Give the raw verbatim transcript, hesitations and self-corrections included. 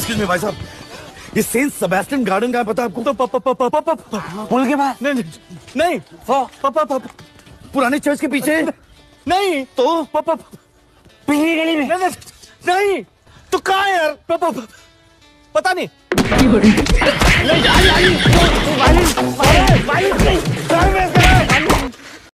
Excuse me भाई साहब, ये सेंट सेबेस्टियन गार्डन का है पता आपको? तो पुल के पास? नहीं नहीं, पुराने चर्च के पीछे नहीं, तो पीली गली में नहीं, तो कहाँ है यार? पता नहीं।